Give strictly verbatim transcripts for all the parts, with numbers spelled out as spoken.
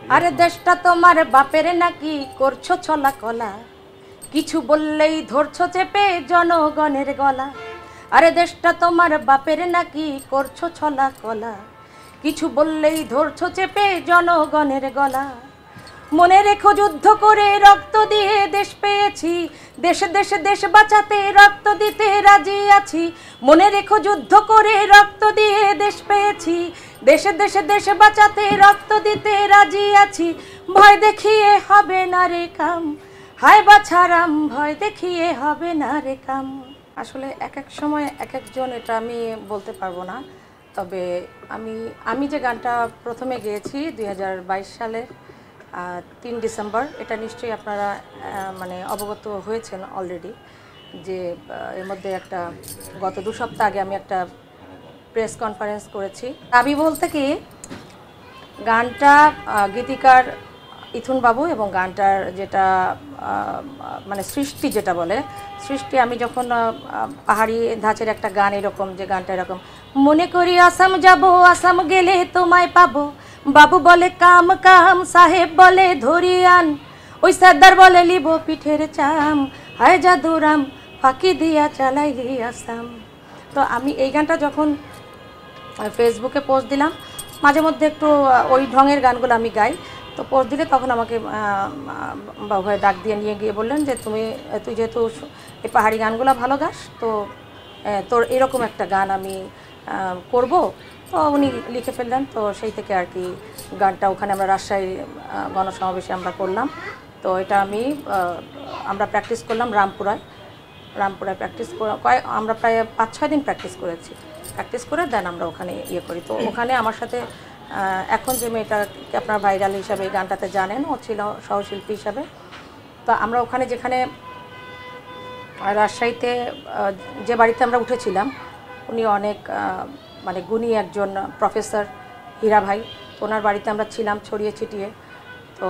আরে দেশটা তোমার বাপের নাকি করছো ছলা কলা, কিছু বললেই ধরছো চেপে জনগণের গলা। আরে দেশটা তোমার বাপের নাকি করছো ছলা কলা, কিছু বললেই ধরছো চেপে জনগণের গলা। মনে রেখো যুদ্ধ করে রক্ত দিয়ে দেশ পেয়েছি, দেশে দেশে দেশ বাঁচাতে রক্ত দিতে রাজি আছি। মনে রেখো যুদ্ধ করে রক্ত দিয়ে দেশ পেয়েছি, দেশে দেশে দেশ বাঁচাতে রক্ত দিতে রাজি আছি। ভয় দেখিয়ে হবে না রে কাম, হায় বাছারাম ভয় দেখিয়ে হবে না রে কাম। আসলে এক এক সময় এক একজন, এটা আমি বলতে পারবো না। তবে আমি আমি যে গানটা প্রথমে গেয়েছি দুই হাজার বাইশ সালের তিন ডিসেম্বর, এটা নিশ্চয়ই আপনারা মানে অবগত হয়েছেন অলরেডি, যে এর মধ্যে একটা গত দু সপ্তাহ আগে আমি একটা প্রেস কনফারেন্স করেছি। দাবি বলতে কি, গানটা গীতিকার ইথুন বাবু এবং গানটার যেটা মানে সৃষ্টি, যেটা বলে সৃষ্টি, আমি যখন পাহাড়ি ধাঁচের একটা গান এরকম, যে গানটা এরকম, মনে করি আসাম যাব, আসাম গেলে তোমায় পাবো, বাবু বলে কাম কাম, সাহেব বলে ধরিয়ান, ওই সর্দার বলে লিব পিঠের চাম, হায় জাদুরাম ফাঁকি দিয়া চালাইলি আসাম। তো আমি এই গানটা যখন ফেসবুকে পোস্ট দিলাম, মাঝে মধ্যে একটু ওই ঢঙের গানগুলো আমি গাই, তো পোস্ট দিলে তখন আমাকে বাবুভাই ডাক দিয়ে নিয়ে গিয়ে বললেন যে তুমি তুই যেহেতু এই পাহাড়ি গানগুলো ভালো গাস, তো তোর এরকম একটা গান আমি করব। তো উনি লিখে ফেললেন। তো সেই থেকে আর কি গানটা ওখানে আমরা রাজশাহী গণসমাবেশে আমরা করলাম। তো এটা আমি আমরা প্র্যাকটিস করলাম রামপুরায় রামপুরায় প্র্যাকটিস কয়েক আমরা প্রায় পাঁচ ছয় দিন প্র্যাকটিস করেছি। প্র্যাকটিস করে দেন আমরা ওখানে ইয়ে করি। তো ওখানে আমার সাথে এখন যে মেয়েটাকে আপনার ভাইরাল হিসাবে এই গানটাতে জানেন, ও ছিল সহশিল্পী হিসাবে। তো আমরা ওখানে যেখানে রাজশাহীতে যে বাড়িতে আমরা উঠেছিলাম, উনি অনেক মানে গুণী একজন প্রফেসর, হীরা ভাই, ওনার বাড়িতে আমরা ছিলাম ছড়িয়ে ছিটিয়ে। তো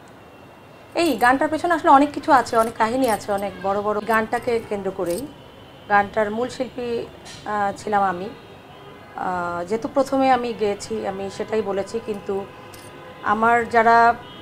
এই গানটার পেছনে আসলে অনেক কিছু আছে, অনেক কাহিনী আছে, অনেক বড় বড়। গানটাকে কেন্দ্র করেই, গানটার মূল শিল্পী ছিলাম আমি, যেহেতু প্রথমে আমি গেয়েছি, আমি সেটাই বলেছি। কিন্তু আমার যারা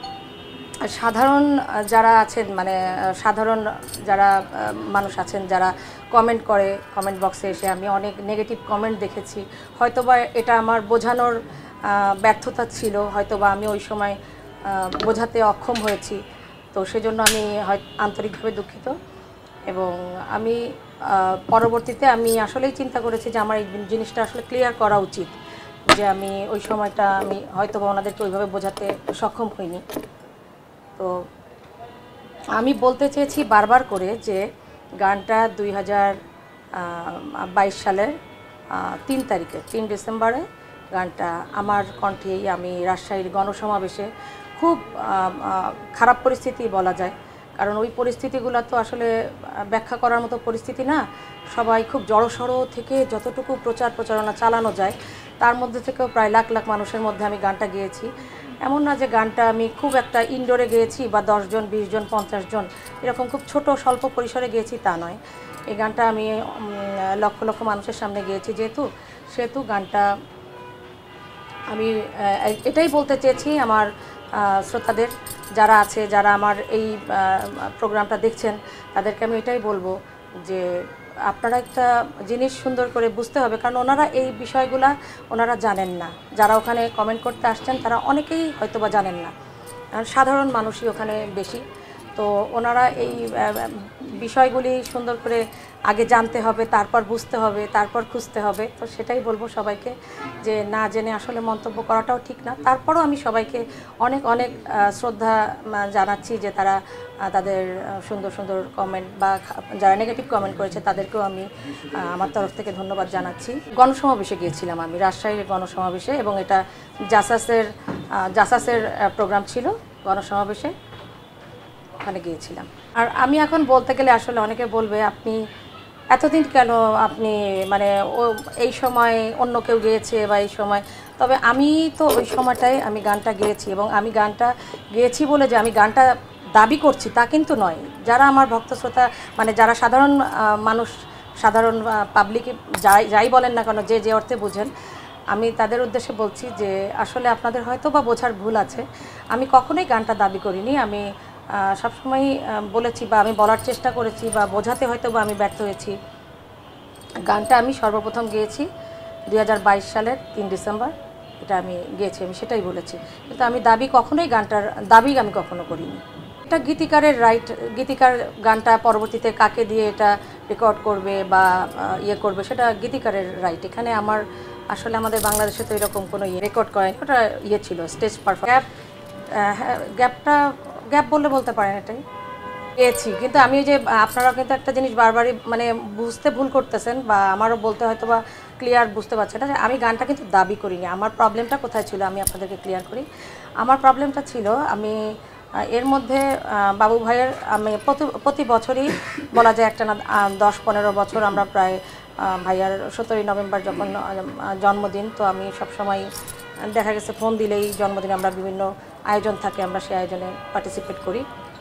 সাধারণ যারা আছেন, মানে সাধারণ যারা মানুষ আছেন, যারা কমেন্ট করে, কমেন্ট বক্সে এসে আমি অনেক নেগেটিভ কমেন্ট দেখেছি। হয়তোবা এটা আমার বোঝানোর ব্যর্থতা ছিল, হয়তোবা আমি ওই সময় বোঝাতে অক্ষম হয়েছি। তো সেজন্য আমি হয় আন্তরিকভাবে দুঃখিত। এবং আমি পরবর্তীতে আমি আসলেই চিন্তা করেছি যে আমার এই জিনিসটা আসলে ক্লিয়ার করা উচিত, যে আমি ওই সময়টা আমি হয়তোবা ওনাদেরকে ওইভাবে বোঝাতে সক্ষম হইনি। তো আমি বলতে চেয়েছি বারবার করে যে গানটা দুই হাজার বাইশ সালের তিন তারিখে তিন ডিসেম্বরে গানটা আমার কণ্ঠেই আমি রাজশাহীর গণসমাবেশে, খুব খারাপ পরিস্থিতি বলা যায়, কারণ ওই পরিস্থিতিগুলো তো আসলে ব্যাখ্যা করার মতো পরিস্থিতি না। সবাই খুব জড়সড় থেকে যতটুকু প্রচার প্রচারণা চালানো যায়, তার মধ্যে থেকেও প্রায় লাখ লাখ মানুষের মধ্যে আমি গানটা গেয়েছি। এমন না যে গানটা আমি খুব একটা ইনডোরে গেয়েছি বা দশজন বিশ জন পঞ্চাশ জন এরকম খুব ছোট স্বল্প পরিসরে গেয়েছি, তা নয়। এই গানটা আমি লক্ষ লক্ষ মানুষের সামনে গেয়েছি, যেহেতু সেহেতু গানটা আমি এটাই বলতে চেয়েছি আমার শ্রোতাদের যারা আছে, যারা আমার এই প্রোগ্রামটা দেখছেন, তাদেরকে আমি এটাই বলবো যে আপনারা একটা জিনিস সুন্দর করে বুঝতে হবে, কারণ ওনারা এই বিষয়গুলা ওনারা জানেন না। যারা ওখানে কমেন্ট করতে আসছেন তারা অনেকেই হয়তোবা জানেন না, সাধারণ মানুষই ওখানে বেশি। তো ওনারা এই বিষয়গুলি সুন্দর করে আগে জানতে হবে, তারপর বুঝতে হবে, তারপর খুঁজতে হবে। তো সেটাই বলবো সবাইকে, যে না জেনে আসলে মন্তব্য করাটাও ঠিক না। তারপরও আমি সবাইকে অনেক অনেক শ্রদ্ধা জানাচ্ছি যে তারা তাদের সুন্দর সুন্দর কমেন্ট বা যারা নেগেটিভ কমেন্ট করেছে তাদেরকেও আমি আমার তরফ থেকে ধন্যবাদ জানাচ্ছি। গণসমাবেশে গিয়েছিলাম আমি, রাজশাহীর গণসমাবেশে, এবং এটা জাসাসের জাসাসের প্রোগ্রাম ছিল, গণসমাবেশে ওখানে গিয়েছিলাম। আর আমি এখন বলতে গেলে আসলে অনেকে বলবে আপনি এতদিন কেন আপনি মানে ও এই সময় অন্য কেউ গেয়েছে বা এই সময়, তবে আমি তো ওই সময়টায় আমি গানটা গেয়েছি, এবং আমি গানটা গেয়েছি বলে যে আমি গানটা দাবি করছি তা কিন্তু নয়। যারা আমার ভক্ত শ্রোতা, মানে যারা সাধারণ মানুষ, সাধারণ পাবলিক, যাই যাই বলেন না কেন, যে যে অর্থে বুঝেন, আমি তাদের উদ্দেশ্যে বলছি যে আসলে আপনাদের হয়তো বা বোঝার ভুল আছে। আমি কখনোই গানটা দাবি করিনি। আমি সবসময়ই বলেছি বা আমি বলার চেষ্টা করেছি বা বোঝাতে হয়তো বা আমি ব্যর্থ হয়েছি। গানটা আমি সর্বপ্রথম গেয়েছি দুই হাজার বাইশ সালের তিন ডিসেম্বর, এটা আমি গেয়েছি, আমি সেটাই বলেছি। কিন্তু আমি দাবি কখনোই গানটার দাবি আমি কখনো করিনি। এটা গীতিকারের রাইট, গীতিকার গানটা পরবর্তীতে কাকে দিয়ে এটা রেকর্ড করবে বা ইয়ে করবে সেটা গীতিকারের রাইট। এখানে আমার আসলে আমাদের বাংলাদেশে তো এরকম কোনো ইয়ে রেকর্ড করেনি, ওটা ইয়ে ছিল স্টেজ পারফরমেন্স। গ্যাপ গ্যাপটা গ্যাপ বললে বলতে পারেন, এটাই পেয়েছি। কিন্তু আমি যে আপনারা কিন্তু একটা জিনিস বারবারই মানে বুঝতে ভুল করতেছেন বা আমারও বলতে হয়তো বা ক্লিয়ার বুঝতে পারছেন না যে আমি গানটা কিন্তু দাবি করিনি। আমার প্রবলেমটা কোথায় ছিল আমি আপনাদেরকে ক্লিয়ার করি। আমার প্রবলেমটা ছিল আমি এর মধ্যে বাবু ভাইয়ের আমি প্রতি প্রতি বছরই বলা যায় একটা না দশ পনেরো বছর আমরা প্রায় ভাইয়ার সতেরোই নভেম্বর যখন জন্মদিন, তো আমি সবসময় দেখা গেছে ফোন দিলেই জন্মদিনে আমরা বিভিন্ন আয়োজন থাকে, আমরা সেই আয়োজনে পার্টিসিপেট করি।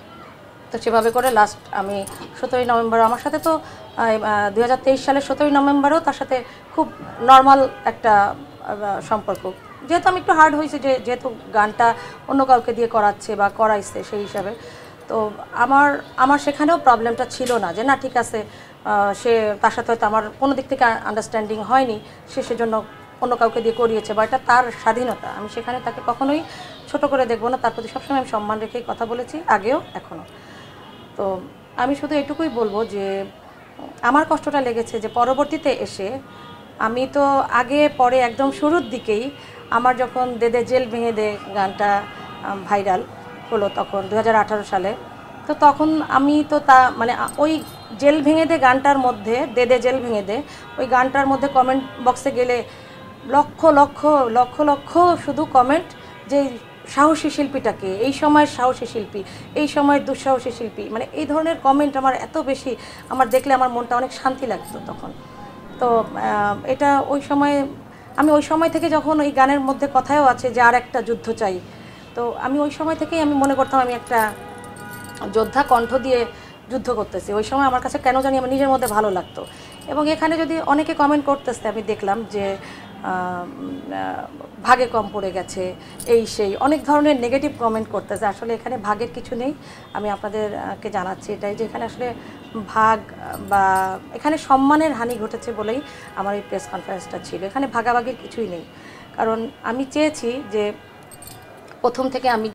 তো সেভাবে করে লাস্ট আমি সতেরোই নভেম্বর আমার সাথে তো দুই হাজার তেইশ সালের সতেরোই নভেম্বরেও তার সাথে খুব নর্মাল একটা সম্পর্ক, যেহেতু আমি একটু হার্ড হয়েছি যে যেহেতু গানটা অন্য কাউকে দিয়ে করাচ্ছে বা করাইছে সেই হিসাবে। তো আমার আমার সেখানেও প্রবলেমটা ছিল না যে না ঠিক আছে, সে তার সাথে হয়তো আমার কোনো দিক থেকে আন্ডারস্ট্যান্ডিং হয়নি, সে সেজন্য অন্য কাউকে দিয়ে করিয়েছে বা এটা তার স্বাধীনতা। আমি সেখানে তাকে কখনোই ছোট করে দেখবো না, তার প্রতি সবসময় আমি সম্মান রেখেই কথা বলেছি, আগেও এখনও। তো আমি শুধু এটুকুই বলবো যে আমার কষ্টটা লেগেছে যে পরবর্তীতে এসে আমি তো আগে পরে একদম শুরুর দিকেই আমার যখন দে দে জেল ভেঙে দে গানটা ভাইরাল হলো তখন দু হাজার আঠারো সালে, তো তখন আমি তো তা মানে ওই জেল ভেঙে দে গানটার মধ্যে দে দে জেল ভেঙে দে ওই গানটার মধ্যে কমেন্ট বক্সে গেলে লক্ষ লক্ষ লক্ষ লক্ষ শুধু কমেন্ট যে সাহসী শিল্পীটাকে, এই সময়ের সাহসী শিল্পী, এই সময়ের দুঃসাহসী শিল্পী, মানে এই ধরনের কমেন্ট আমার এত বেশি, আমার দেখলে আমার মনটা অনেক শান্তি লাগতো তখন। তো এটা ওই সময় আমি ওই সময় থেকে যখন ওই গানের মধ্যে কথাও আছে যে আর একটা যুদ্ধ চাই, তো আমি ওই সময় থেকেই আমি মনে করতাম আমি একটা যোদ্ধা কণ্ঠ দিয়ে যুদ্ধ করতেছি। ওই সময় আমার কাছে কেন জানি আমার নিজের মধ্যে ভালো লাগতো। এবং এখানে যদি অনেকে কমেন্ট করতেছে আমি দেখলাম যে ভাগে কম পড়ে গেছে, এই সেই অনেক ধরনের নেগেটিভ কমেন্ট করতেছে। আসলে এখানে ভাগের কিছু নেই, আমি আপনাদেরকে জানাচ্ছি এটাই যে এখানে আসলে ভাগ বা এখানে সম্মানের হানি ঘটেছে বলেই আমার এই প্রেস কনফারেন্সটা ছিল। এখানে ভাগাভাগির কিছুই নেই, কারণ আমি চেয়েছি যে প্রথম থেকে আমি